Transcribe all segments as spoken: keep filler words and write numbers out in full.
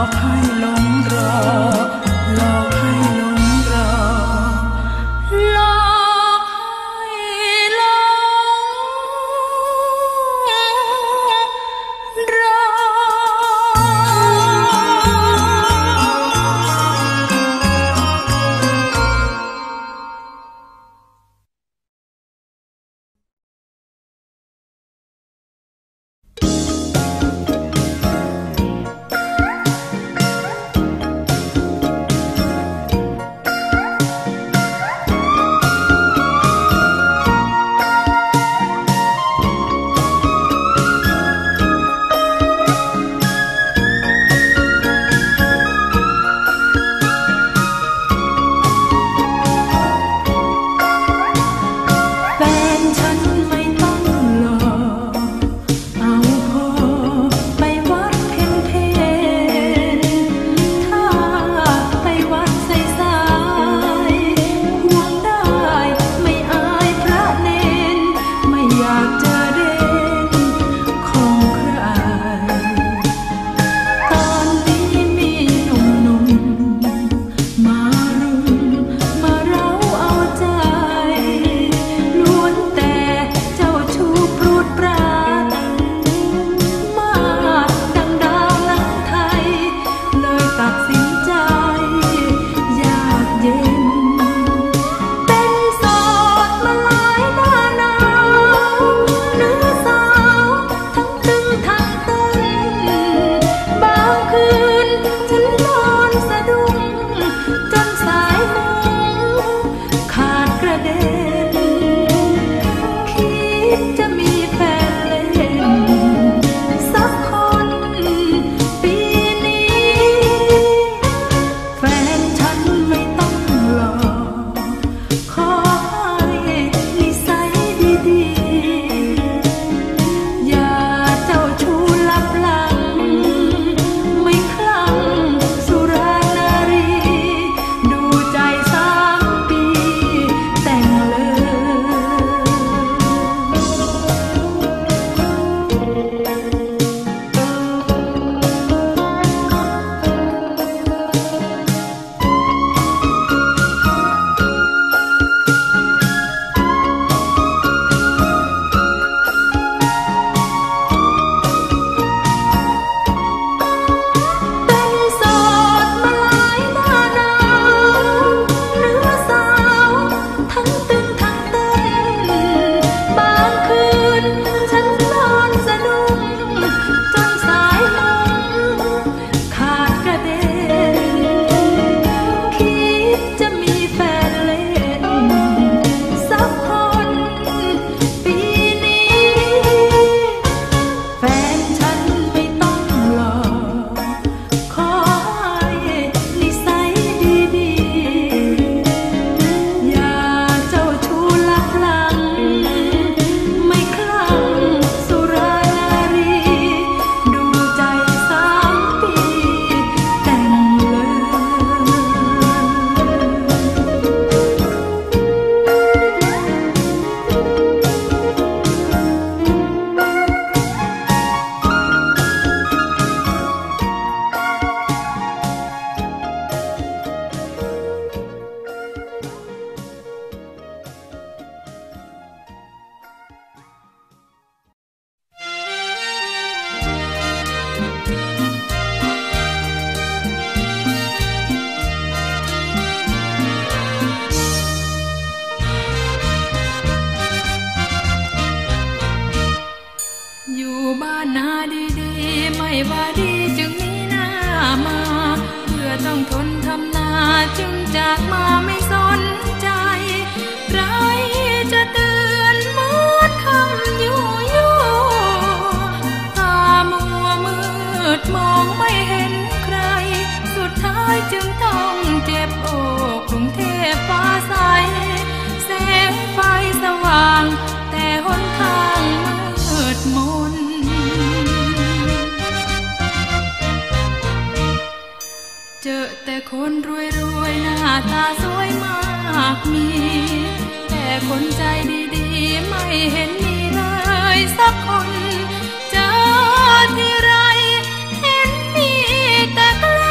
เจอที่ไรเห็นมีแต่แกล้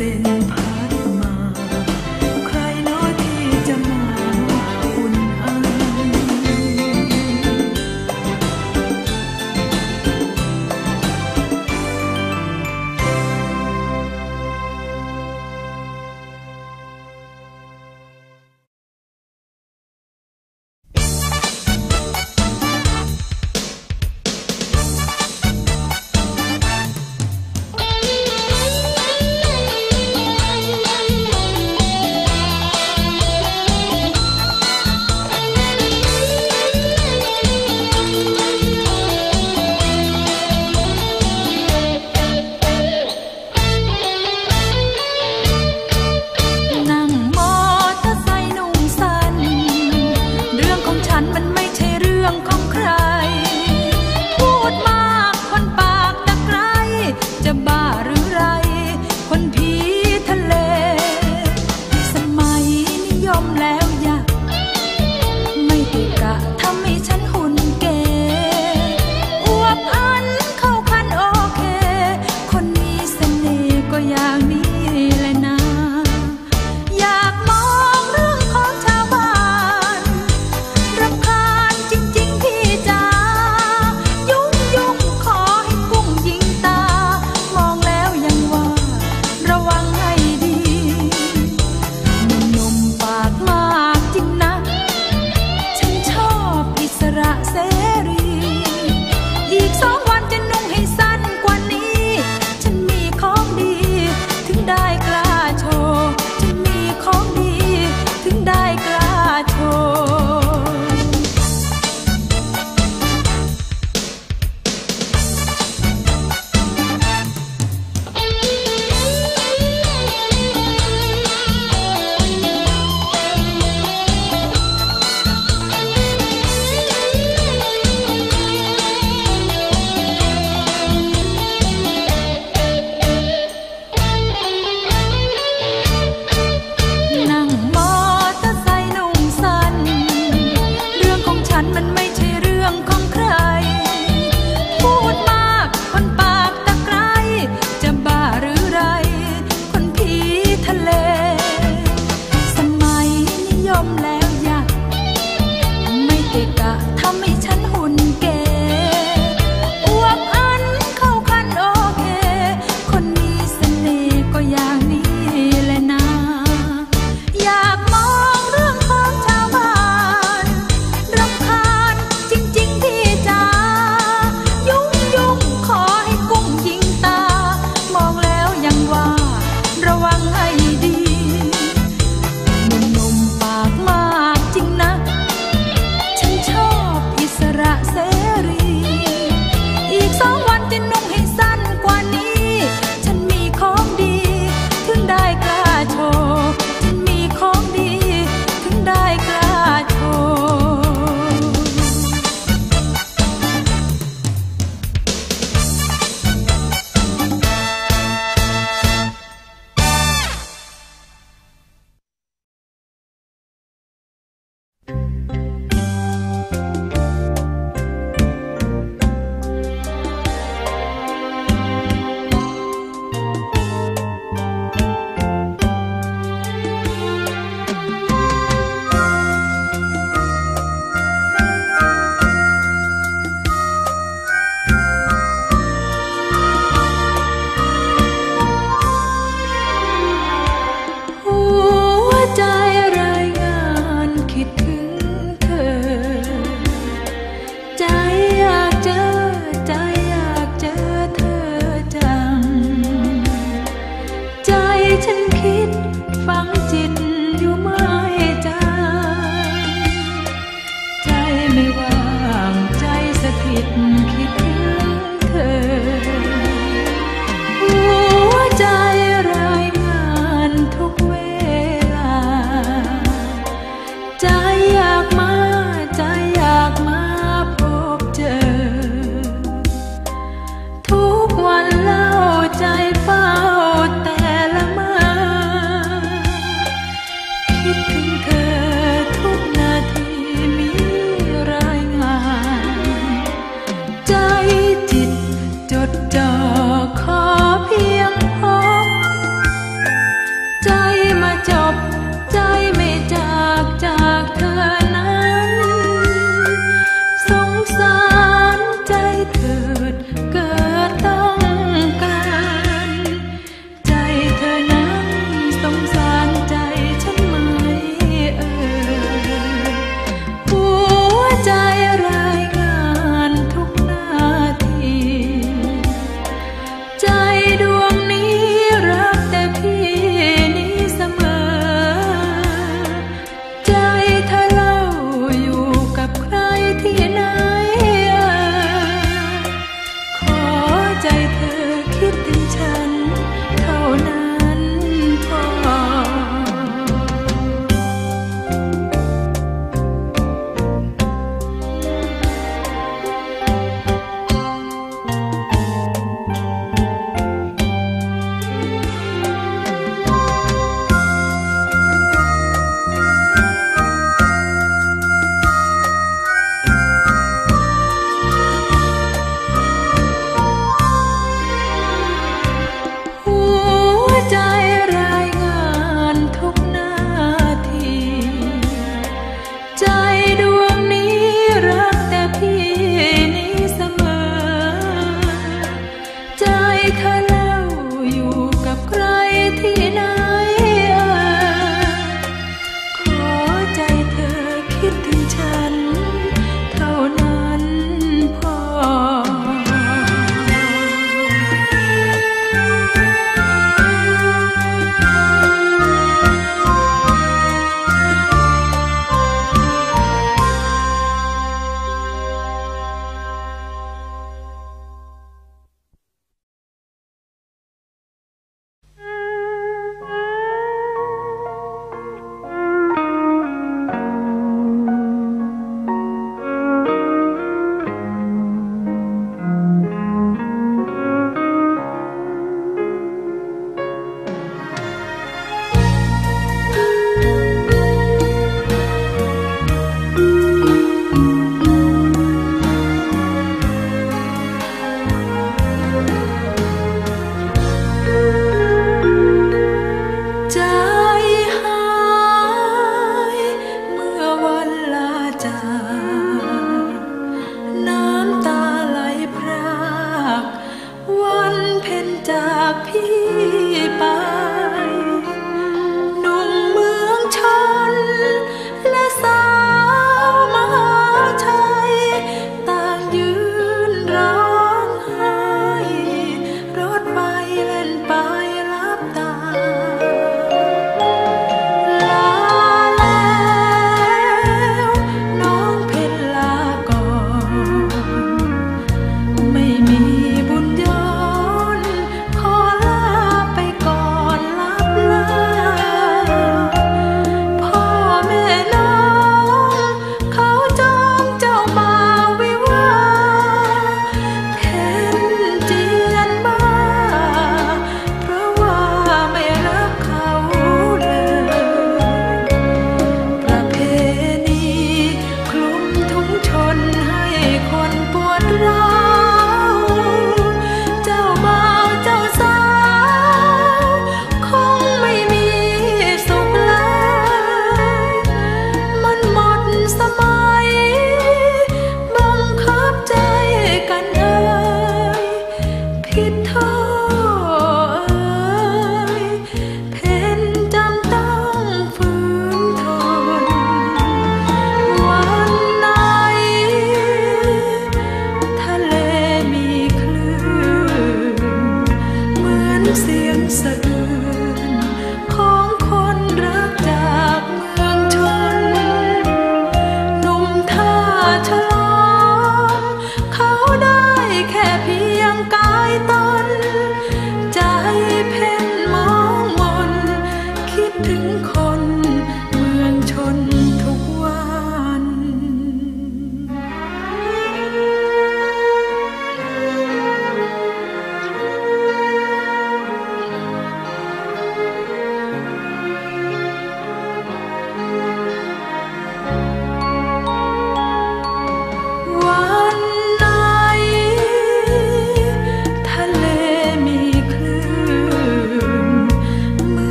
ถ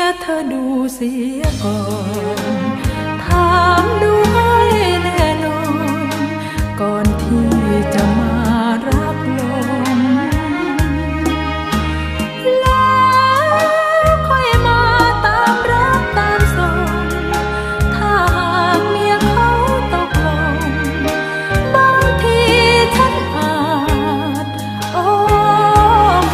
เธอดูเสียก่อนถามดูให้แน่นอนก่อนที่จะมารักลงแล้วค่อยมาตามรักตามส่งถ้าหากเมียเขาตกลงบางทีฉันอาจโอเค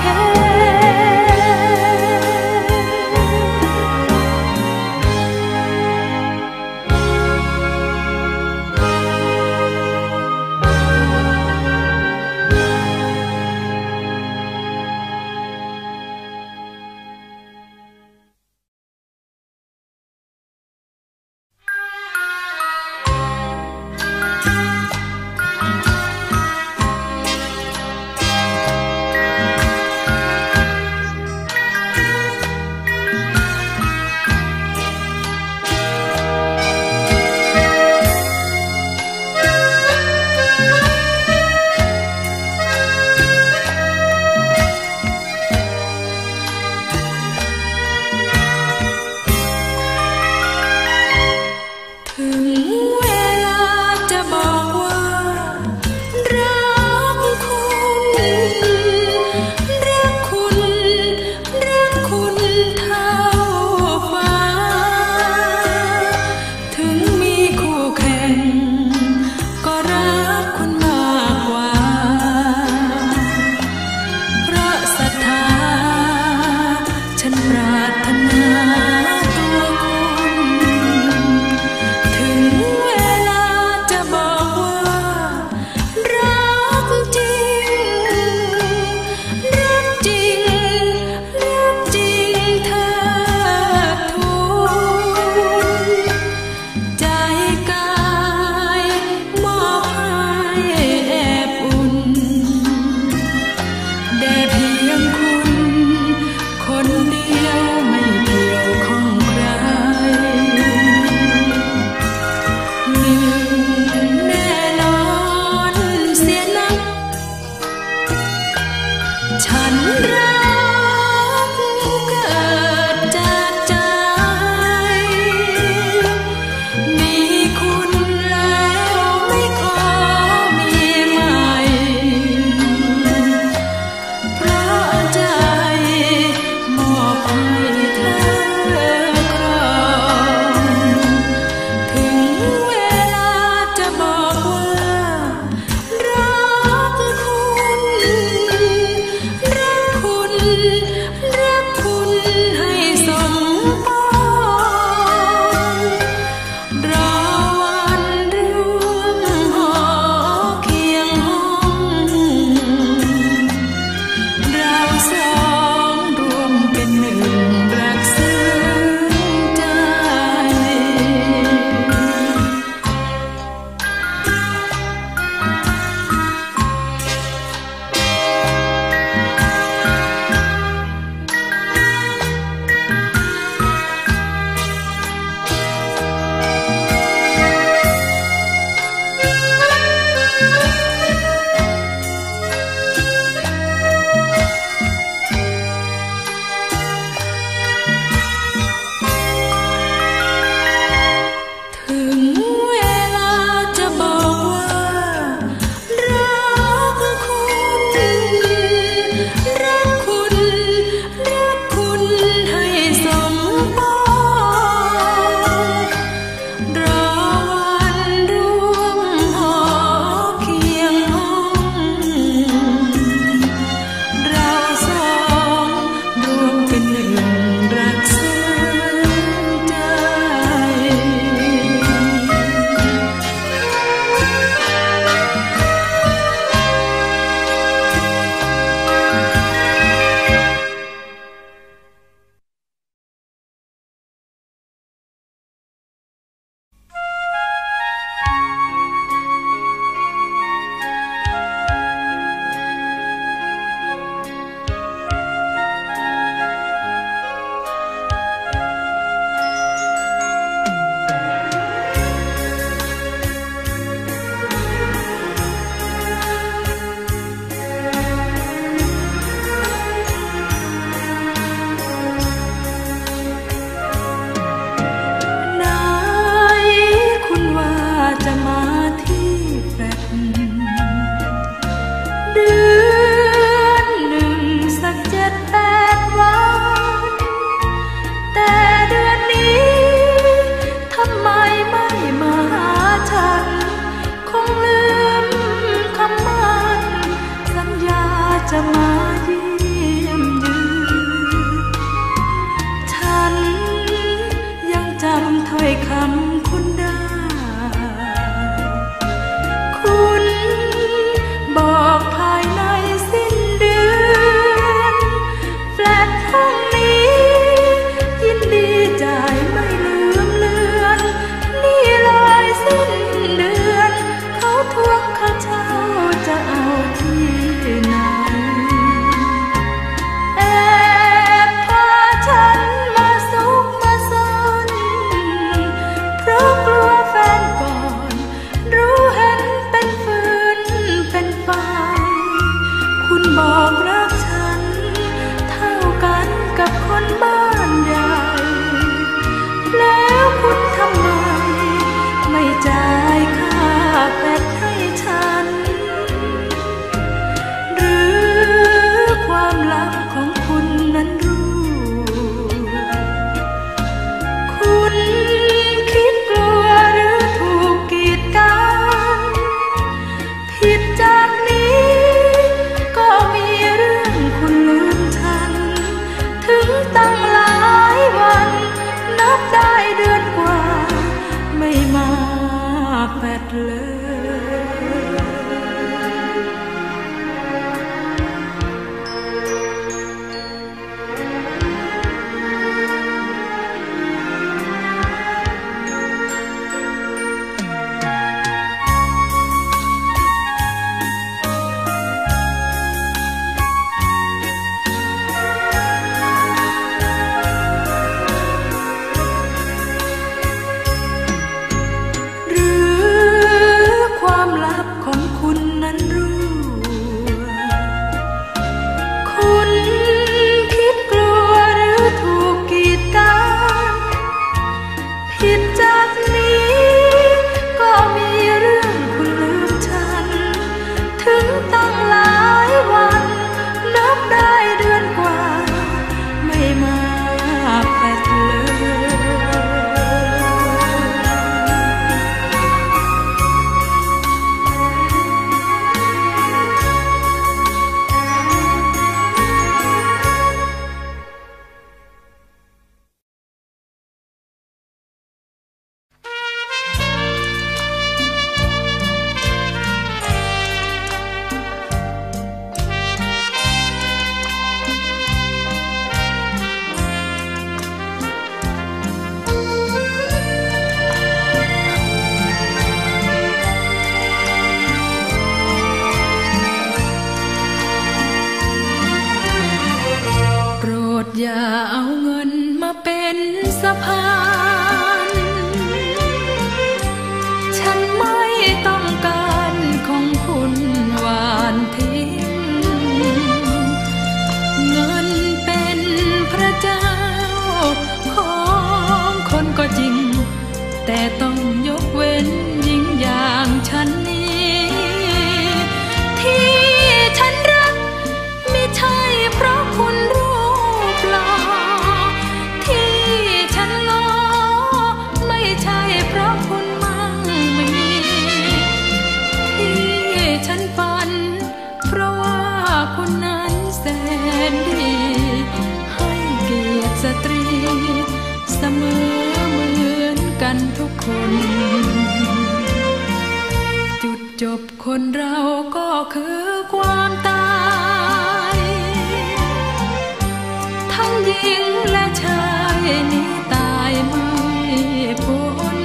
จะมาเยี่ยมยืนฉันยังจำถ้อยคำคุณได้คุณบอกภายในสิ้นเดือนแฟลตห้องนี้ยินดีจ่ายไม่ลืมเลือนนี่เลยสิ้นเดือนเขาทวงค่าเช่าจะเอาที่ไหนแอบพาฉันมาซุกมาซ่อนเพราะกลัวแฟนก่อนรู้เห็นเป็นฟืนเป็นไฟคุณบอกรักฉันเท่ากันกับคนบ้านใหญ่แล้วคุณทำไมไม่จ่ายค่าแฟลตให้ฉันหรือความลับของคุณนั้นรู้คุณคิดกลัวหรือถูกกีดกันผิดจากนี้ก็มีเรื่องคุณลืมฉันถึงตั้งหลายวันนับได้เดือนกว่าไม่มาแฟลตเลยหรือความลับของคุณนั้นรู้คุณคิดกลัวหรือถูกกีดกันผิดจากนี้ก็มีเรื่องคุณลืมฉันถึงตั้งหลายวันนับได้เดือนกว่าไม่มาแฟลตเลยโปรดอย่าเอาเงินมาเป็นสะพานฉันไม่ต้องการของคุณหวานทิ้งเงินเป็นพระเจ้าของคนก็จริงแต่ต้องยกเว้นหญิงอย่างฉันนี้ที่ฉันรักไม่ใช่เพราะคุณรูปหล่อที่ฉันง้อไม่ใช่เพราะคุณมั่งมีที่ฉันฝันเพราะว่าคุณนั้นแสนดีให้เกียรติสตรีเสมอเหมือนกันทุกคนจุดจบคนเราก็คือความตายทั้งหญิงและชายนี้ตายไม่พ้น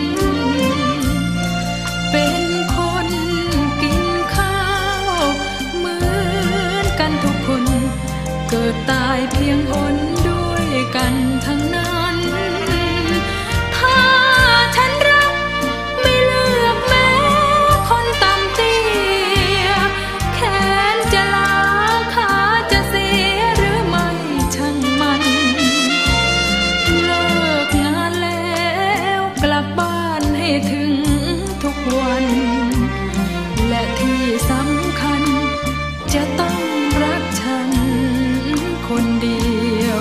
เป็นคนกินข้าวเหมือนกันทุกคนเกิดตายเพียงคนด้วยกันทั้งนั้นถ้าฉันรักไม่เลือกแม้คนต่ำเตี้ยแขนจะลาขาจะเสียหรือไม่ช่างมันเลิกงานแล้วกลับบ้านให้ถึงทุกวันและที่สำคัญจะต้องรักฉันคนเดียว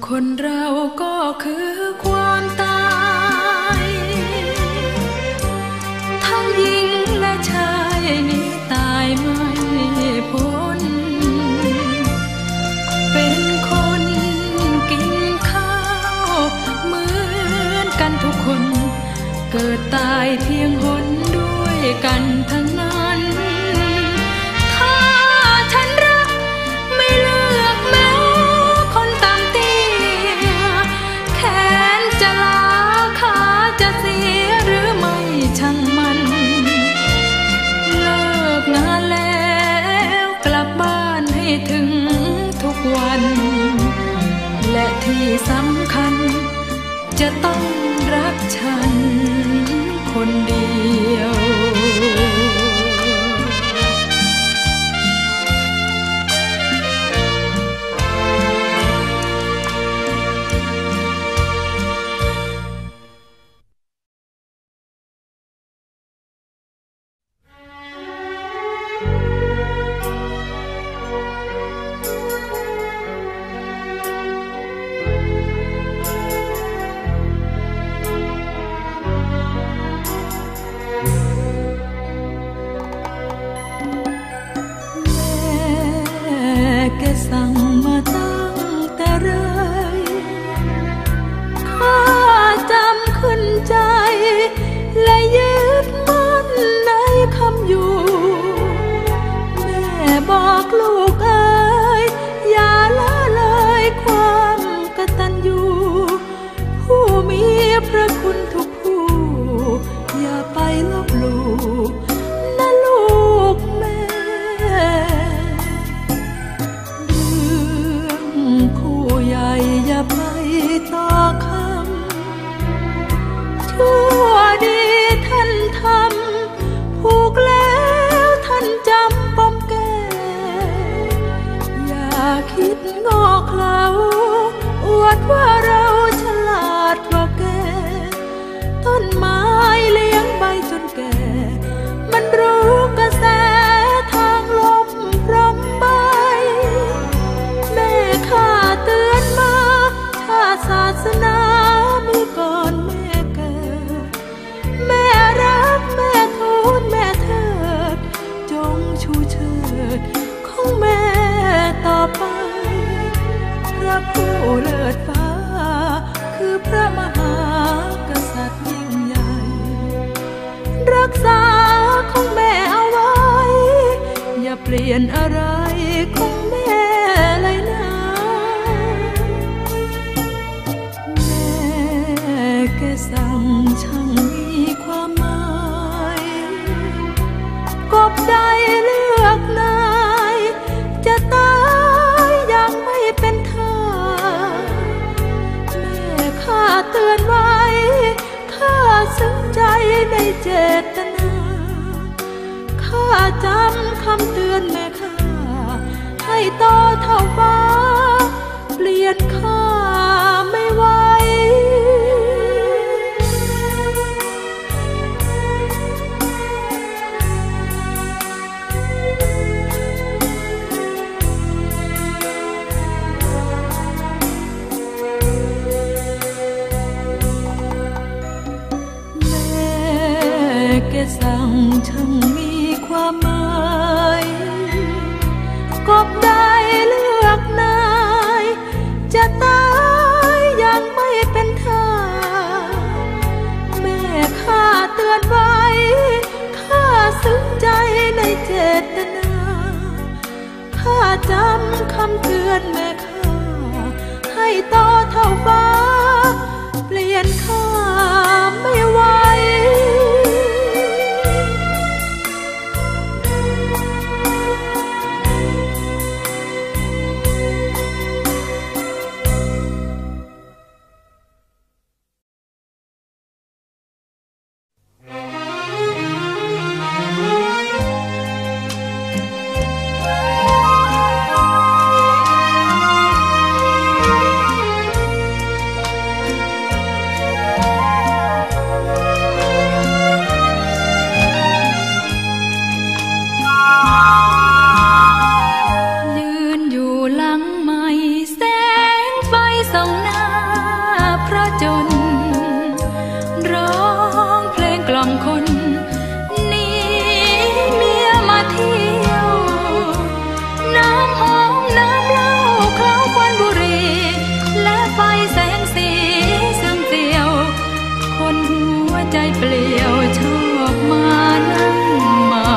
คนเราก็คือความตายทั้งหญิงและชายนี้ตายไม่พ้นเป็นคนกินข้าวเหมือนกันทุกคนเกิดตายเพียงหนด้วยกันทั้งนั้นถ้าฉันรักไม่เลือกแม้คนต่ำเตี้ยแขนจะลาขาจะเสียหรือไม่ช่างมันเลิกงานแล้วกลับบ้านให้ถึงทุกวันและที่สำคัญจะต้องรักฉันคนเดียวสั่งมาตั้งแต่ไรข้าจำขึ้นใจและยึดมั่นในคำอยู่แม่บอกลูกเอ๋ยอย่าละเลยความกตัญญูผู้มีพระคุณทุกผู้อย่าไปลบหลู่นะลูกแม่อย่าไปต่อคำชั่วดีท่านทำผูกแล้วท่านจำปมแก่อย่าคิดงอเขลาอวดว่าเราฉลาดกว่าแกต้นไม้เลี้ยงใบจนแก่มันรู้กระแสทางลมพรมใบแม่ข้าเตือนมาศาสนามีก่อนแม่เกิดแม่รักแม่ทูลแม่เถิดจงชูเชิดของแม่ต่อไปพระผู้เลิศฟ้าคือพระมหากษัตริย์ยิ่งใหญ่รักษาของแม่เอาไว้อย่าเปลี่ยนอะไรของแม่เลยนะแค่สั่งช่างมีความหมายกบใดเลือกนายจะตายยังไม่เป็นท่าแม่ข้าเตือนไว้ข้าซึ้งใจในเจตนาข้าจำคำเตือนแม่ข้าให้โตเท่าฟ้าเปลี่ยนข้าไม่ไหวสั่งช่างมีความหมายกบได้เลือกนายจะตายยังไม่เป็นท่าแม่ข้าเตือนไว้ข้าซึ้งใจในเจตนาข้าจำคำเตือนแม่ข้าให้โตเท่าฟ้าเปลี่ยนข้าไม่ไหวเจนร้องเพลงกล่อมคนหนีเมียมาเที่ยวน้ำหอมน้ำเหล้าเคล้าควันบุหรี่และไฟแสงสีซึ่งเสียวคนหัวใจเปลี่ยวชอบมานั่งเมา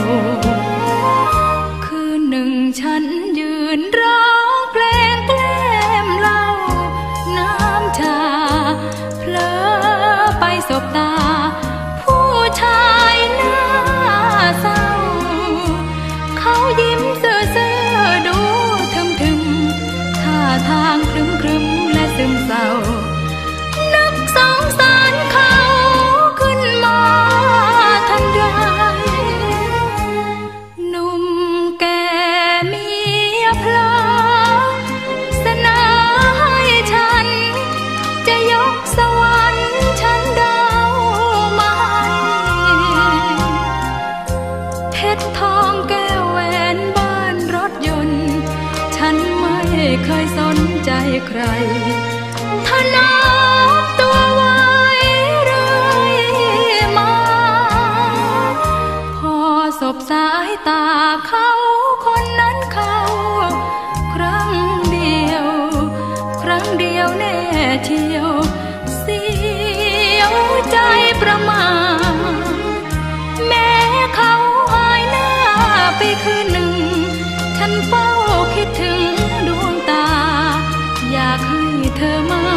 คืนหนึ่งฉันยืนร้องเพลงแกล้มเหล้าน้ำชาเพลอไปสบตาผู้ชายหน้าเศร้าเขายิ้มเซ่อเซ่อดูทึมทึมท่าทางครึมครึมและซึมเศร้านึกสงสารเขาขึ้นมาทันใดหนุ่มแก่เมียเพลอเสนอให้ฉันจะยกสวรรค์ฉันดาวมาเพชรทองแก้วแหวนบ้านรถยนต์ฉันไม่เคยสนใจใครถนอมตัวไว้เรื่อยมาพอสบสายตาเขาคนนั้นเขาครั้งเดียวครั้งเดียวแน่เชียวเสียวใจประมาทแม้เขาหายหน้าไปคืนหนึ่งฉันเฝ้าคิดถึงดวงตาอยากให้เธอมา